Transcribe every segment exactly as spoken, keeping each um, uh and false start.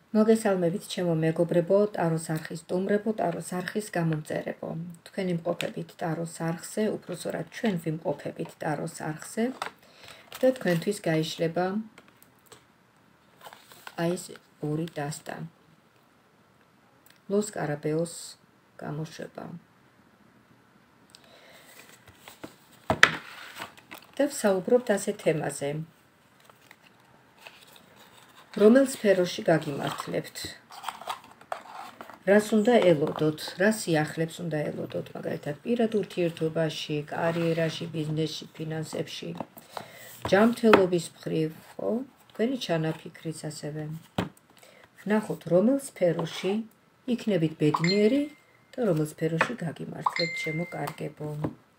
მოგესალმებით ჩემო მეგობრებო, ტაროს არხის სტუმრებო, ტაროს არხის გამომწერებო. თქვენ იმყოფებით ტაროს არხზე, უпроსორად ჩვენ ვიმყოფებით ტაროს არხზე და თქვენთვის გაიშლება აი ეს ორი დასტა. ლოს კარაბეოს გამოშვება. და ვსაუბრობთ ასე თემაზე. რომელ სფეროში გაგიმართლებთ? რას უნდა ელოდოთ, რა სიახლებს უნდა ელოდოთ, მაგალითად პირად ურთიერთობაში, კარიერაში, ბიზნესში, ფინანსებში, ჯანმრთელობის მხრივ, ხო? თქვენი ჩანაფიქრიც ასევე. ვნახოთ, რომელ სფეროში იქნებით ბედნიერი და რომელ სფეროში გაგიმართლებთ, ჩემო კარგებო.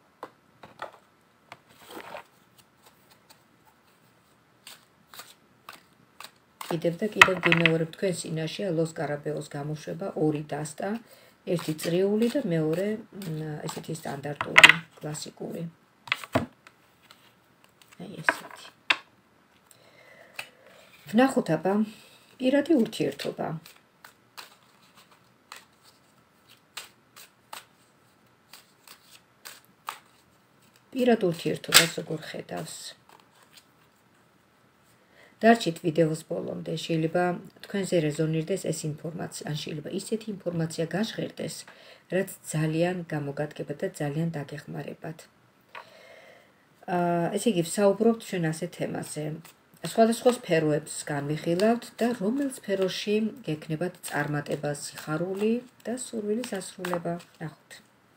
კიდევ და კიდევ გიმეორებ თქვენ წინაშე ლოს კარაბეოს გამოშვება ორი დასტა, ერთი წრიული და მეორე ესეთი სტანდარტული, კლასიკური. აი ესეთი. ვნახოთ აბა პირადი ურთიერთობა. პირად ურთიერთობას როგორ ხედავს? დარჩით ვიდეოს ბოლომდე, შეიძლება თქვენზე რეზონირდეს ეს ინფორმაცია, ან შეიძლება ისეთი ინფორმაცია გაჟღერდეს, რაც ძალიან გამოგადგება და ძალიან დაგეხმარებათ. აა, ესე იგი, ვსაუბრობთ ჩვენ ასე თემაზე. სხვადასხვა სფეროებს განვიხილავთ და რომელ სფეროში გექნებათ წარმატება, სიხარული და სურვილის ასრულება. ნახოთ.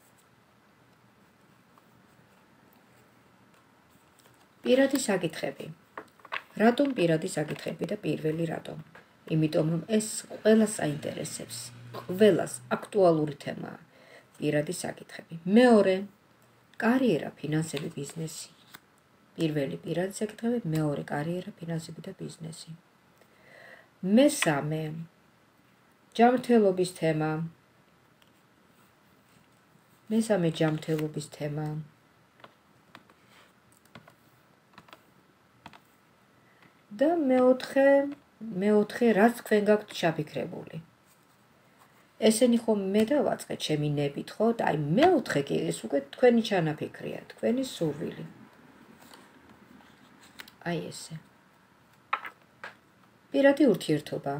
პირადი საკითხები. რატომ პირადი საკითხები და პირველი რატომ? იმიტომ რომ ეს ყველას აინტერესებს, ყველას აქტუალური თემაა პირადი საკითხები. მეორე, კარიერა, ფინანსები, ბიზნესი. პირველი პირადი საკითხები, მეორე კარიერა, ფინანსები და ბიზნესი. მესამე, ჯანმრთელობის თემა. მესამე ჯანმრთელობის თემა. და მეოთხე, მეოთხე, რაც თქვენ გაქვთ ჩაფიქრებული. ესენი ხომ მე დავაწყე ჩემი ნებით, ხო? და აი მეოთხე კი ეს უკვე თქვენი ჩანაფიქრია, თქვენი სურვილი. აი ესე. პირადი ურთიერთობა.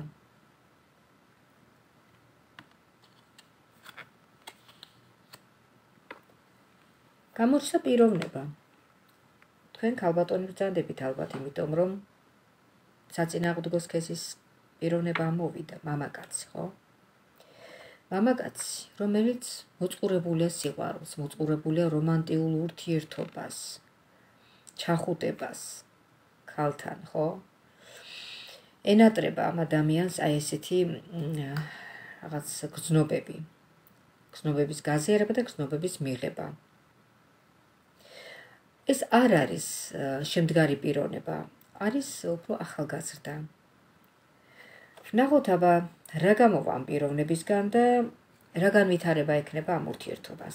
გამორჩა პიროვნება. თქვენ ქალბატონი ბრძანდებით ალბათ, იმიტომ რომ საწინააღმდეგო სქესის პიროვნება მოვიდა, მამაკაცი, ხო? მამაკაცი, რომელიც მოწყურებულია სიყვარულს, მოწყურებულია რომანტიულ ურთიერთობას, ჩახუტებას ქალთან, ხო? ენატრება ამ ადამიანს აი ესეთი რაღაც გრძნობები, გრძნობების გაზიარება და გრძნობების მიღება. ეს არ არის შემდგარი პიროვნება. არის უფრო ახალგაზრდა. ვნახოთ აბა რა გამოვა ამ პიროვნებისგან და რა განვითარება ექნება ამ ურთიერთობას.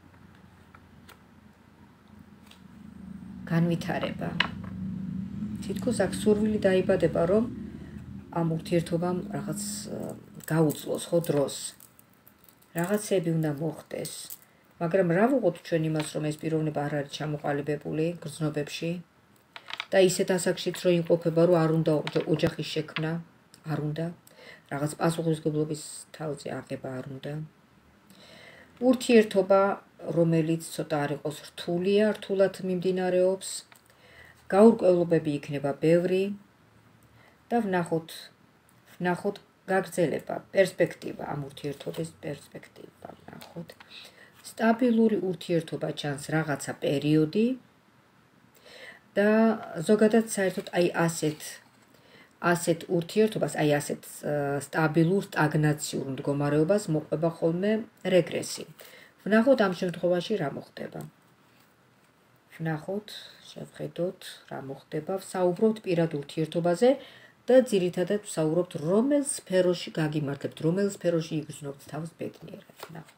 განვითარება. თითქოს აქ სურვილი დაიბადება, რომ ამ ურთიერთობამ რაღაც გაუძლოს ხო დროს. რაღაცები უნდა მოხდეს. მაგრამ რა ვუყოთ ჩვენ იმას, რომ ეს პიროვნება არ არის ჩამოყალიბებული გრძნობებში? და ისეთ ასაკშიც რო იმყოფება, რომ არ უნდა ოჯახის შექმნა, არ უნდა, რაღაც პასუხისმგებლობის თავზე აღება არ უნდა. ურთიერთობა, რომელიც ცოტა არ იყოს რთულია, რთულად მიმდინარეობს, გაურკვევლობები იქნება ბევრი და ვნახოთ, ვნახოთ გაგრძელება, პერსპექტივა, ამ ურთიერთობის პერსპექტივა, ვნახოთ. სტაბილური ურთიერთობა ჩანს რაღაცა პერიოდი და ზოგადად საერთოდ აი ასეთ ასეთ ურთიერთობას, აი ასეთ სტაბილურ, სტაგნაციურ მდგომარეობას მოყვება ხოლმე რეგრესი. ვნახოთ ამ შემთხვევაში რა მოხდება. ვნახოთ, შევხედოთ რა მოხდება, ვსაუბრობთ პირად ურთიერთობაზე და ძირითადად ვსაუბრობთ რომელ სფეროში გაგიმართლებთ, რომელ სფეროში იგრძნობთ თავს ბედნიერად. ვნახოთ.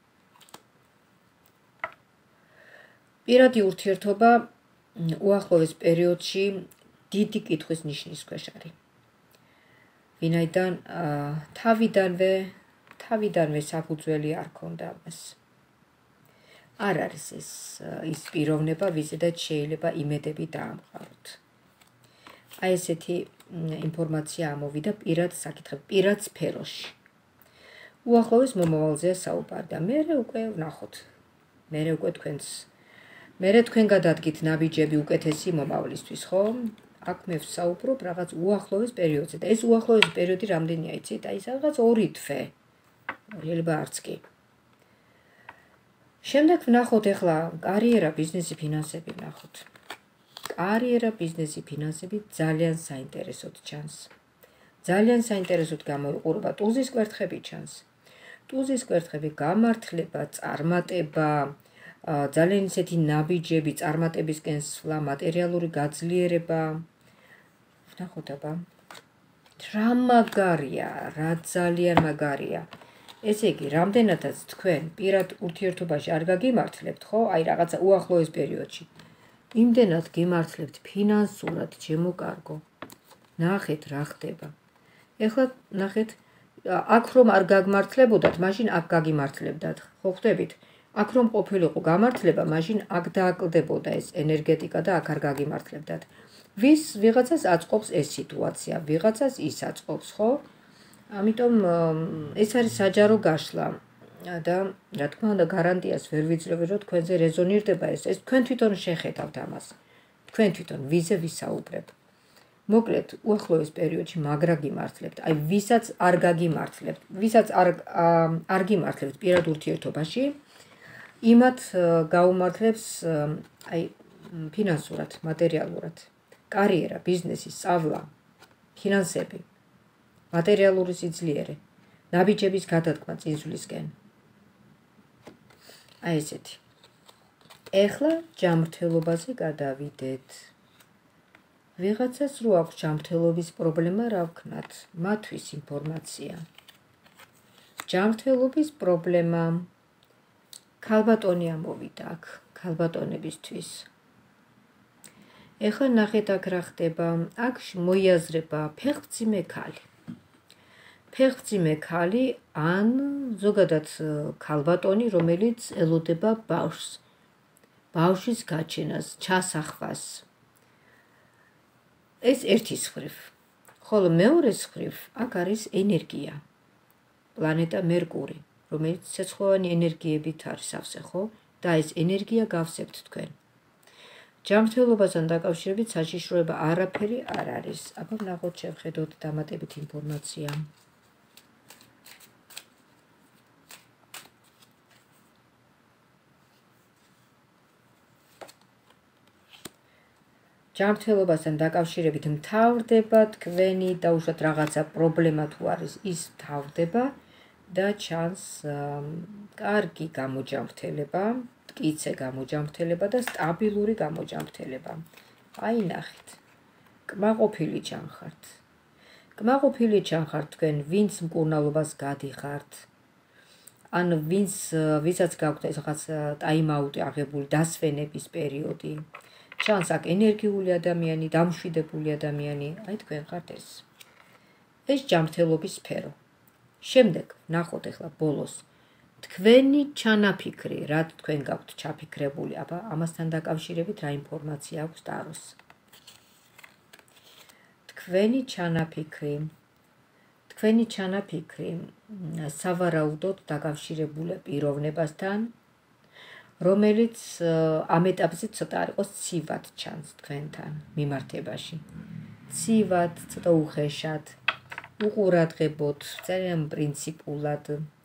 პირადი ურთიერთობა უახლოეს პერიოდში დიდი კითხვის ნიშნის ქვეშ არის. ვინაიდან თავიდანვე თავიდანვე საფუძველი არ ქონდა მას. არ არის ეს ის პიროვნება, ვიზედაც შეიძლება იმედები დაამყაროთ. აი ესეთი ინფორმაცია ამოვიდა პირად საკითხებ, პირად სფეროში. უახლოეს მომავალზეა საუბარი და მე უკვე ვნახოთ. მე უკვე თქვენს მე თქვენ გადადგით ნაბიჯები უკეთესი მომავლისთვის, ხო? აქ მე ვსაუბრობ რაღაც უახლოეს პერიოდზე და ეს უახლოესი პერიოდი რამდენია იცით? აი რაღაც ორი თვე. შეიძლება არც კი. შემდეგ ვნახოთ ახლა კარიერა, ბიზნესი, ფინანსები ვნახოთ. კარიერა, ბიზნესი, ფინანსები ძალიან საინტერესოდ ჩანს. ძალიან საინტერესოდ გამოიყურება ტუზის კვერთხები ჩანს. ტუზის კვერთხები გამართლება, წარმატება, ძალიან ისეთი ნაბიჯები, წარმატებისკენ სვლა, მატერიალური გაძლიერება. ვნახოთ აბა. რა მაგარია, რა ძალიან მაგარია. ესე იგი, რამდენადაც თქვენ პირად ურთიერთობაში არ გაგიმართლებთ, ხო? აი რაღაცა უახლოეს პერიოდში. იმდენად გიმართლებთ ფინანსურად, ჩემო კარგო. ნახეთ რა ხდება. ეხლა ნახეთ, აქ რომ არ გაგმართლებოდათ, მაშინ აქ გაგიმართლებდათ. ხო ხვდებით? აქ რომ ყოფილიყო გამართლება, მაშინ აქ დააკლდებოდა ეს ენერგეტიკა და აქ არ გაგიმართლებდათ. ვის ვიღაცას აწყობს ეს სიტუაცია, ვიღაცას ის აწყობს, ხო? ამიტომ ეს არის საჯარო გაშლა და რა თქმა უნდა გარანტიას ვერ ვიძლევი, რომ თქვენზე რეზონირდება ეს. ეს თქვენ თვითონ შეხედავთ ამას. თქვენ თვითონ ვიზე ვისაუბრებ. მოკლედ, უახლოეს პერიოდში მაგრა გიმართლებთ. აი, ვისაც არ გაგიმართლებთ, ვისაც არ არ გიმართლებთ პირად ურთიერთობაში, იმათ გაუმართლებს აი ფინანსურად, მატერიალურად, კარიერა, ბიზნესი, სწავლა, ფინანსები, მატერიალური სიძლიერე, ნაბიჯების გადადგმა წინსვლისკენ. აი ესეთი. ეხლა ჯანმრთელობაზე გადავიდეთ. ვიღაცას რო აქვს ჯანმრთელობის პრობლემა, რა ვქნათ? მათვის ინფორმაცია. ჯანმრთელობის პრობლემა. ქალბატონი ამოვიდა აქ, ქალბატონებისთვის. ეხლა ნახეთ აქ რა ხდება. აქ მოიაზრება ფეხმძიმე ქალი. ფეხმძიმე ქალი ან ზოგადად ქალბატონი, რომელიც ელოდება ბავშვს. ბავშვის გაჩენას, ჩასახვას. ეს ერთი მხრივ. ხოლო მეორე მხრივ აქ არის ენერგია. პლანეტა მერკური, რომელიც ცეცხლოვანი ენერგიებით არის ავსე, ხო? და ეს ენერგია გავსებთ თქვენ. ჯანმრთელობასთან დაკავშირებით საშიშროება არაფერი არ არის. აბა ვნახოთ, შევხედოთ დამატებით ინფორმაცია. ჯანმრთელობასთან დაკავშირებით მთავრდება თქვენი და უშუალოდ რაღაცა პრობლემა თუ არის, ის მთავრდება და ჩანს კარგი გამოჯანმრთელება, მტკიცე გამოჯანმრთელება და სტაბილური გამოჯანმრთელება. აი ნახეთ. კმაყოფილი ჩანხართ. კმაყოფილი ჩანხართ თქვენ, ვინც მკურნალობას გადიხართ. ან ვინც ვისაც გაქვთ ეს რაღაც ტაიმაუტი აღებული, დასვენების პერიოდი. ჩანს აქ ენერგიული ადამიანი, დამშვიდებული ადამიანი, აი თქვენ ხართ ეს. ეს ჯანმრთელობის სფერო. შემდეგ ნახოთ ახლა ბოლოს. თქვენი ჩანაფიქრი, რაც თქვენ გაქვთ ჩაფიქრებული, აბა ამასთან დაკავშირებით რა ინფორმაცია აქვს ტაროს. თქვენი ჩანაფიქრი. თქვენი ჩანაფიქრი სავარაუდოდ დაკავშირებულია პიროვნებასთან, რომელიც ამ ეტაპზე ცოტა არ იყოს ცივად ჩანს თქვენთან მიმართებაში. ცივად, ცოტა უხეშად, უყურადღებოთ, ძალიან პრინციპულად.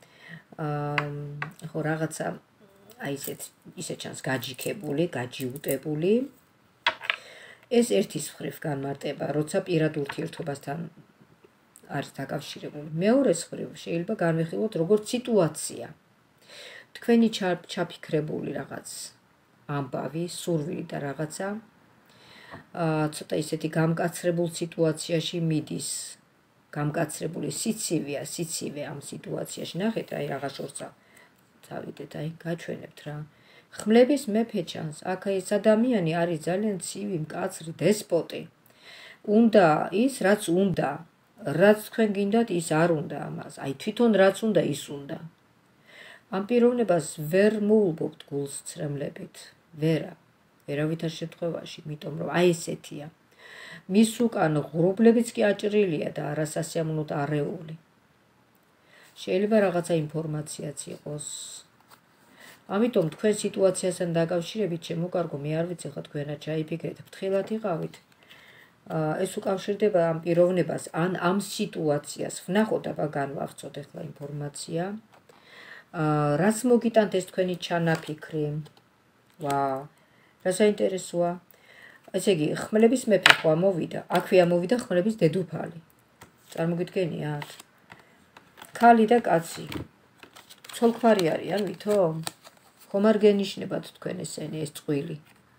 ხო რაღაცა აი ესეთ ისე ჩანს გაჯიქებული, გაჯიუტებული. ეს ერთი მხრივ განმარტება, როცა პირად ურთიერთობასთან არის დაკავშირებული. მეორე მხრივ შეიძლება განვიხილოთ როგორც სიტუაცია. თქვენი ჩაფიქრებული რაღაც ამბავი, სურვილი და რაღაცა ცოტა ისეთი გამკაცრებულ სიტუაციაში მიდის. გამკაცრებული სიცივეა, სიცივე ამ სიტუაციაში. ნახეთ, აი რაღაც შორსა წავიდეთ, აი გაჩვენებთ რა. ხმლების მეფე ჩანს. აქ ეს ადამიანი არის ძალიან ცივი, მკაცრი, დესპოტი. უნდა ის, რაც უნდა, რაც თქვენ გინდათ ის არ უნდა ამას, აი თვითონ რაც უნდა ის უნდა. ამ პიროვნებას ვერ მოულბობთ გულს ცრემლებით, ვერა, ვერავითარ შემთხვევაში, იმიტომ რომ აი ესეთია. მის უკან ღრუბლებიც კი აჭრილია და არასასიამოვნოდ არეული. შეიძლება რაღაცა ინფორმაციაც იყოს. ამიტომ თქვენ სიტუაციასთან დაკავშირებით შემოკარგო, მე არ ვიცი ხა თქვენად ჩაიფიქრეთ, ფრთხილად იყავით. ეს უკავშირდება ამ პიროვნებას ან ამ სიტუაციას. ვნახოთ, აბა განვახცოთ ახლა ინფორმაცია. რაც მოგიტანთ ეს თქვენი ჩანაფიქრი. ვაუ, რა საინტერესოა. ესე იგი, ხმლების მეფე ხო ამოვიდა, აქვე ამოვიდა ხმლების დედოფალი. წარმოგიდგენიათ? ქალი და კაცი. ცოლ-ქმარი არიან ვითომ? ხომ არ გენიშნებათ თქვენ ესენი ეს წყვილი?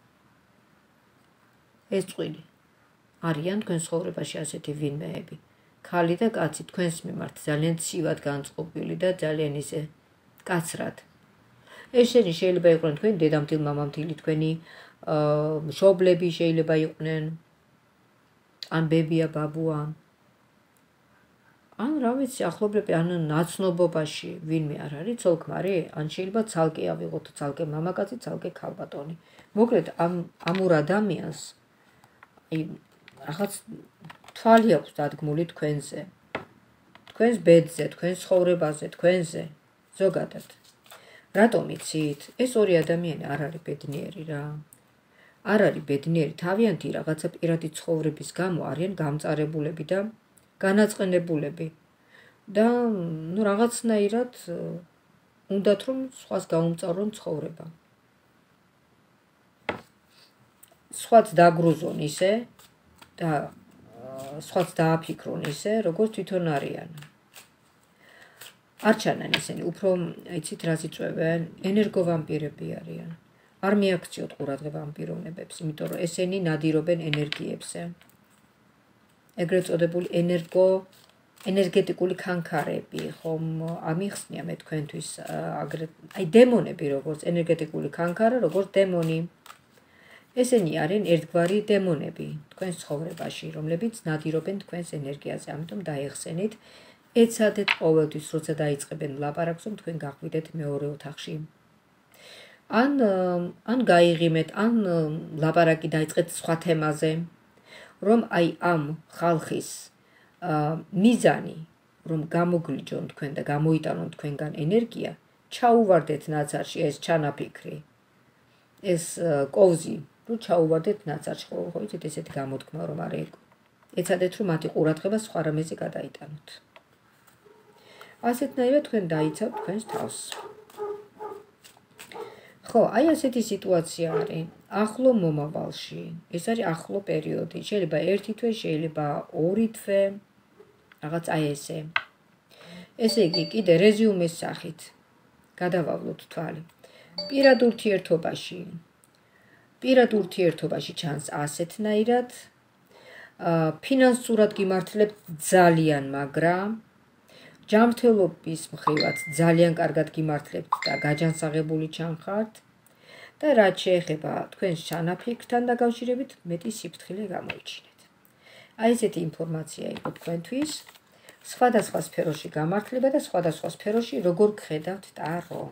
ეს წყვილი. არიან თქვენ ცხოვრებაში ასეთი ვინმეები. ქალი და კაცი თქვენს მიმართ ძალიან ცივად განწყობილი და ძალიან ისე კაცრად. ესენი შეიძლება იყვნენ თქვენი დედამთილ, მამამთილი, თქვენი მშობლები შეიძლება იყვნენ, ან ბებია, ბაბუა, ან რა ვიცი, ახლობლები, ან ნაცნობობაში ვინმე არ არის ცოლ-ქმარი, ან შეიძლება ცალკე ავიღოთ, ცალკე მამაკაცი, ცალკე ქალბატონი. მოკლედ ამ ამურ ადამიანს აი რაღაც თვალი აქვს დადგმული თქვენზე, თქვენს ბედზე, თქვენს ცხოვრებაზე, თქვენზე, ზოგადად. რატომ იცით? ეს ორი ადამიანი არ არის ბედნიერი რა. არ არის ბედნიერი, თავიანთი რაღაცა პირადი ცხოვრების გამო არიან გამწარებულები და განაწყენებულები. და ნუ რაღაცნაირად უნდათ რომ სხვას გაუმწარონ ცხოვრება. სხვაც დაგრუზონ ისე და სხვაც დააფიქრონ ისე, როგორც თვითონ არიან. არ ჩანან ისინი, უფრო იცით რას იწვევენ? ენერგოვამპირები არიან. არ მიაქციოთ ყურადღება ამ პიროვნებებს, იმიტომ რომ ესენი ნადირობენ ენერგიებზე. ეგრეთ წოდებული ენერგო ენერგეტიკული ქანქარები, ხომ ამიხსნია მე თქვენთვის აგრეთ აი დემონები როგორც ენერგეტიკული ქანქარა, როგორც დემონი. ესენი არიან ერთგვარი დემონები თქვენს ცხოვრებაში, რომლებიც ნადირობენ თქვენს ენერგიაზე, ამიტომ დაეხსენით, ეცადეთ ყოველთვის, როცა დაიწყებენ ლაპარაკს, რომ თქვენ გახვიდეთ მეორე ოთახში. ან ან გაიღიმეთ, ან ლაპარაკი დაიწყეთ სხვა თემაზე, რომ აი ამ ხალხის მიზანი, რომ გამოგლიჯონ თქვენ და გამოიტანონ თქვენგან ენერგია, ჩაუვარდეთ ნაცარში ეს ჩანაფიქრი, ეს კოვზი, რომ ჩაუვარდეთ ნაცარში, ხო იცით ესეთი გამოთქმა რომ არის. ეცადეთ რომ მათი ყურადღება სხვა რამეზე გადაიტანოთ. ასეთნაირად თქვენ დაიცავთ თქვენს თავს. ხო, აი ასეთი სიტუაცია არის ახლო მომავალში. ეს არის ახლო პერიოდი. შეიძლება ერთი თვე, შეიძლება ორი თვე, რაღაც აი ესე. ესე იგი, კიდე რეზიუმეს სახით გადავავლოთ თვალი. პირად ურთიერთობაში. პირად ურთიერთობაში ჩანს ასეთნაირად, ფინანსურად გიმართლებთ ძალიან, მაგრამ ჯანმრთელობის მხრივაც ძალიან კარგად გიმართლებთ და გაჯანსაღებული ჩანხართ და რაც შეეხება თქვენს ჩანაფიქრთან დაკავშირებით მეტი სიფრთხილე გამოიჩინეთ. აი ესეთი ინფორმაცია იყო თქვენთვის, სხვადასხვა სფეროში გამართლება და სხვადასხვა სფეროში როგორ გხედავთ ტარო.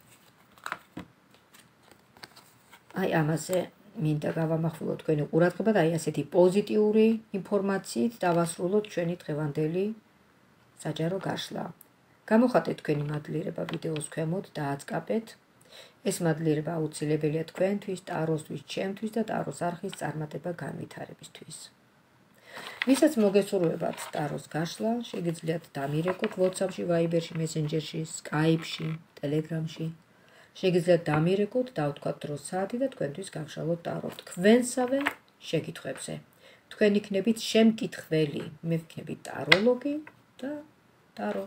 აი ამაზე მინდა გავამახვილოთ თქვენი ყურადღება და აი ასეთი პოზიტიური ინფორმაციით დავასრულოთ ჩვენი დღევანდელი საჯარო გაშლა. გამოხატეთ თქვენი მადლიერება ვიდეოს ქვემოთ და აწკაპეთ. ეს მადლიერება აუცილებელია თქვენთვის, ტაროსთვის, ჩემთვის და ტაროს არხის წარმატება განვითარებისთვის. ვისაც მოგესურვებათ ტაროს გაშლა, შეგიძლიათ დამირეკოთ WhatsApp-ში, Viber-ში, Messenger-ში, Skype-ში, Telegram-ში. შეგიძლიათ დამირეკოთ, დავთქვათ დროს საათი და თქვენთვის გავშალოთ ტარო თქვენსავე შეკითხვებზე. თქვენ იქნებით შემკითხველი, მე ვიქნები ტაროლოგი და ტარო.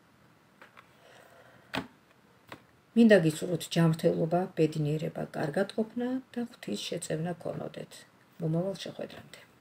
მინდა გისურვოთ ჯანმრთელობა, ბედნიერება, კარგად ყოფნა და ღვთის შეწევნა გქონოდეთ. მომავალ შეხვედრამდე.